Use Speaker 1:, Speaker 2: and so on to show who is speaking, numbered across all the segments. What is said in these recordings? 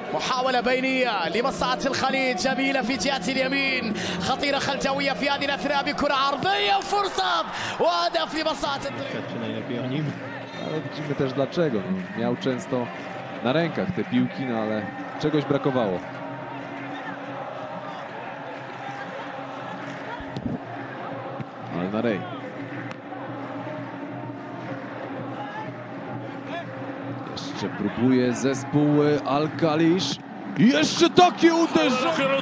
Speaker 1: محاولة بينية لمصلحة الخليج، جميلة في جهة اليمين، خطيرة خلجوية في هذه الأثناء بكرة عرضية وفرصة وهدف لمصلحة
Speaker 2: Ale widzimy też dlaczego. Miał często na rękach te piłki, no ale czegoś brakowało. Al-Narej. Jeszcze próbuje zespół Al-Khaliż. Jeszcze takie uderzenie!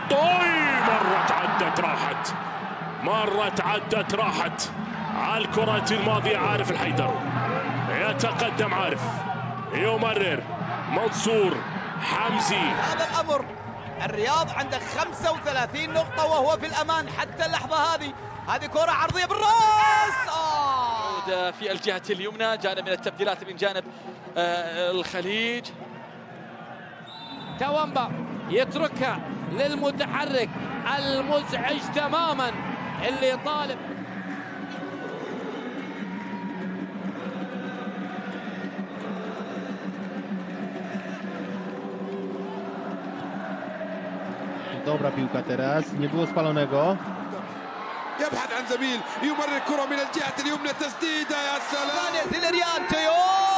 Speaker 3: مرت عدت راحت على الكرة الماضية. عارف الحيدر يتقدم، عارف يمرر منصور حمزي.
Speaker 4: هذا الأمر الرياض عنده 35 نقطة وهو في الأمان حتى اللحظة هذه. هذه كرة عرضية بالراس
Speaker 5: في الجهة اليمنى. جانب من التبديلات من جانب الخليج.
Speaker 6: توامبا يتركها للمتحرك المزعج تماما اللي طالب.
Speaker 7: Dobra piłka teraz, nie było spalonego.
Speaker 8: يبحث عن زميل يمرر كرة من الجهة اليمنى، تسديدة يا سلام.
Speaker 4: زيلريان تيو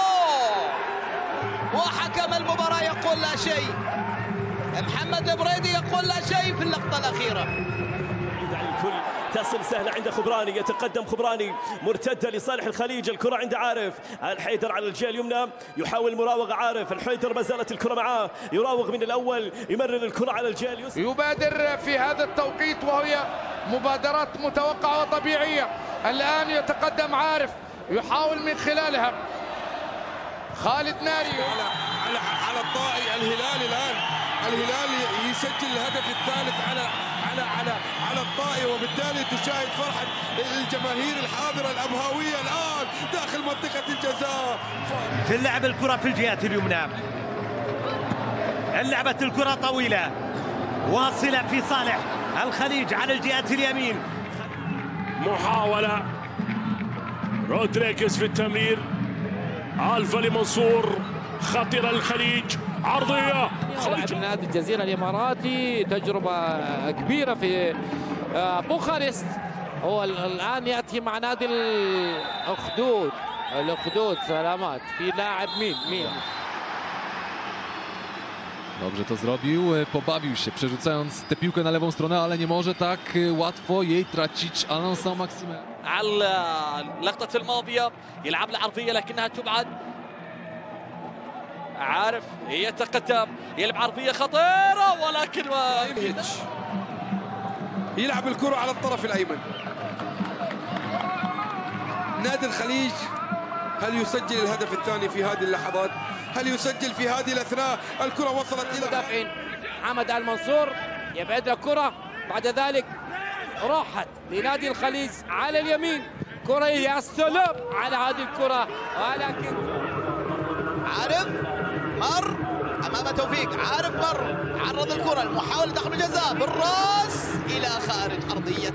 Speaker 4: وحكم المباراة يقول لا شيء. محمد البريدي يقول لا شيء في اللقطة الأخيرة.
Speaker 9: الكل تصل سهلة عند خبراني، يتقدم خبراني، مرتدة لصالح الخليج. الكرة عند عارف الحيدر على الجهة اليمنى، يحاول مراوغة عارف. الحيدر ما زالت الكرة معاه، يراوغ من الأول، يمرر الكرة على الجهة اليسرى.
Speaker 10: يبادر في هذا التوقيت وهي مبادرات متوقعة وطبيعية. الآن يتقدم عارف، يحاول من خلالها خالد ناري
Speaker 8: على الطائي. الهلال الآن الهلال يسجل الهدف الثالث على الطائي، وبالتالي تشاهد فرحة الجماهير الحاضرة الأبهاوية الآن داخل منطقة الجزاء.
Speaker 11: في اللعب الكرة في الجهة اليمنى، اللعبة الكرة طويلة واصلة في صالح الخليج على الجهة اليمين.
Speaker 3: محاولة رودريغيز في التمرير، ألفا لمنصور، خطيرة للخليج، عرضية.
Speaker 6: لاعب نادي الجزيرة الإماراتي، تجربة كبيرة في بوخارست. هو الآن يأتي مع نادي الأخدود. سلامات في لاعب مين.
Speaker 2: Dobrze to zrobił, pobawił się, przerzucając tę piłkę na lewą stronę, ale nie może tak łatwo jej tracić Alain Saint-Maximin.
Speaker 5: على اللقطة الماضية يلعب العرضية لكنها تبعد. عارف يتقدم، يلعب عرضية خطيرة ولكن
Speaker 8: يلعب الكرة على الطرف الأيمن. نادي الخليج هل يسجل الهدف الثاني في هذه اللحظات؟ هل يسجل في هذه الأثناء؟ الكرة وصلت إلى
Speaker 6: مدافعين. حمد المنصور يبعد الكرة، بعد ذلك راحت لنادي الخليج على اليمين. كرة يا سلام على هذه الكرة، ولكن
Speaker 4: عارف مر أمام توفيق. عارف مر، عرض الكرة، المحاولة دخل الجزاء بالراس إلى خارج أرضية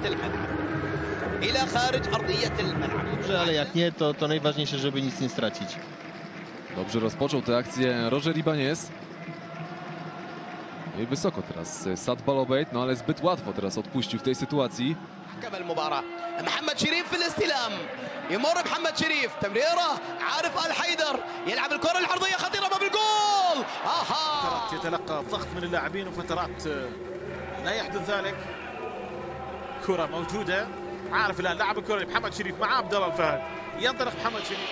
Speaker 4: الملعب.
Speaker 7: Dobrze, ale jak nie, to najważniejsze, żeby nic nie stracić.
Speaker 2: Dobrze rozpoczął tę akcję Roger Ibanez. No i wysoko teraz Sad Balobeit, no ale zbyt łatwo teraz odpuścił w tej sytuacji.
Speaker 4: حكم المباراة محمد شريف في الاستلام، يمر محمد شريف، تمريرة عارف الحيدر، يلعب الكرة العرضية خطيرة باب الجول.
Speaker 12: فترات يتلقى ضغط من اللاعبين وفترات لا يحدث ذلك. كرة موجودة، عارف الآن لعب الكرة لمحمد شريف مع عبد الله الفهد، ينطلق محمد شريف.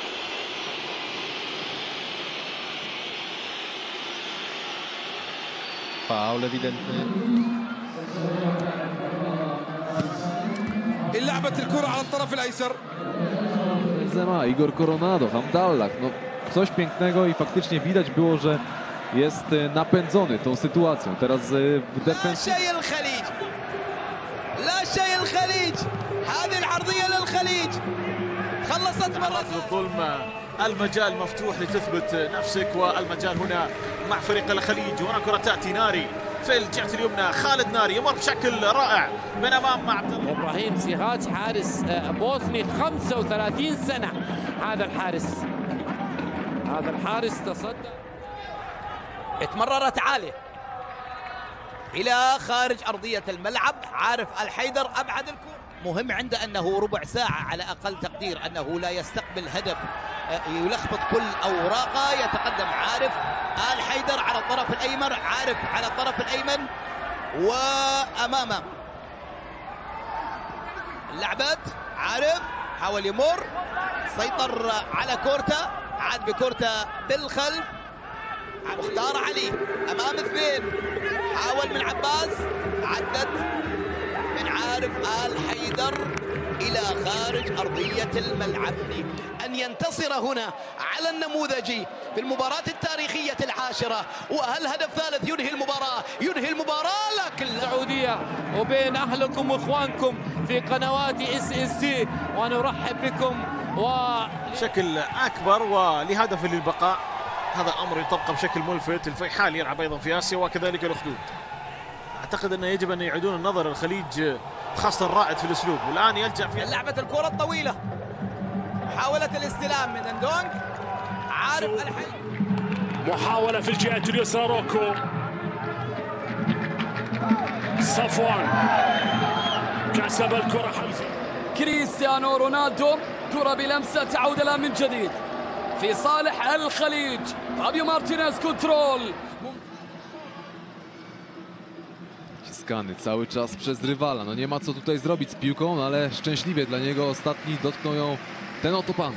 Speaker 7: Faul ewidentny.
Speaker 8: لعبت الكرة على الطرف الأيسر.
Speaker 2: Benzema, Igor Coronado, Hamdallah. No, coś pięknego i faktycznie widać było, że jest napędzony tą sytuacją. Teraz w defensywie.
Speaker 4: لا شيء الخليج. هذه العرضية للخليج خلصت مرة.
Speaker 12: الظلم المجال مفتوح لتثبت نفسك، والمجال هنا مع فريق الخليج. هنا كرة تأتي ناري في الجهة اليمنى، خالد ناري يمر بشكل رائع من امام مع عبد الله.
Speaker 6: ابراهيم سيهاج حارس بوسني 35 سنة. هذا الحارس تصدى.
Speaker 4: اتمررت عالية إلى خارج أرضية الملعب. عارف الحيدر أبعد الكرة. مهم عنده أنه ربع ساعة على أقل تقدير، أنه لا يستقبل هدف يلخبط كل أوراقه. يتقدم عارف الحيدر على الطرف الأيمن، عارف على الطرف الأيمن وأمامه اللعبات. عارف حاول يمر، سيطر على كورتا، عاد بكورتا بالخلف. مختار علي امام اثنين، حاول من عباس، عدت من عارف الحيدر الى خارج ارضيه الملعب.
Speaker 1: ان ينتصر هنا على النموذجي في المباراه التاريخيه العاشره، وهل هدف ثالث ينهي المباراه لكن
Speaker 6: السعوديه وبين اهلكم واخوانكم في قنوات SST، ونرحب بكم
Speaker 12: بشكل اكبر ولهدف للبقاء. هذا امر يطبق بشكل ملفت. الفيحاء يلعب ايضا في اسيا وكذلك الاخدود. اعتقد انه يجب ان يعيدون النظر الخليج خاصه الرائد في الاسلوب، والان يلجا في
Speaker 4: لعبه الكره الطويله، محاوله الاستلام من اندونج. عارف
Speaker 3: محاوله في الجهه اليسرى روكو صفوان كسب الكره حمزه.
Speaker 13: كريستيانو رونالدو، كره بلمسه تعود الان من جديد في صالح الخليج. فابيو مارتينيز كنترol.
Speaker 2: Ciskany cały czas przez rywala. No nie ma co tutaj zrobić z piłką, no ale szczęśliwie dla niego ostatni dotknął ją ten oto pan.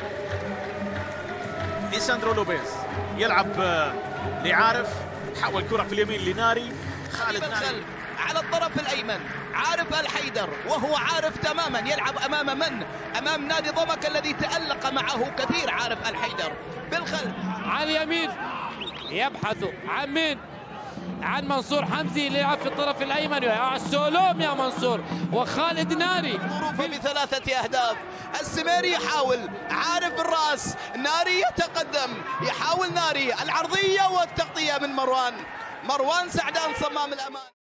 Speaker 12: ليساندرو لوبيز يلعب لعارف، حول كرة في اليمين لناري. خالد ناري
Speaker 4: على الطرف الأيمن، عارف الحيدر، وهو عارف تماما يلعب أمام من؟ أمام نادي ضمك الذي تألق معه كثير. عارف الحيدر بالخلف
Speaker 6: على اليمين، يبحث عن مين؟ عن منصور حمزي اللي يلعب في الطرف الأيمن. يا السلام يا منصور، وخالد ناري
Speaker 4: ظروفه ب3 أهداف. السميري يحاول، عارف بالراس، ناري يتقدم، يحاول ناري العرضية والتغطية من مروان سعدان صمام الأمان.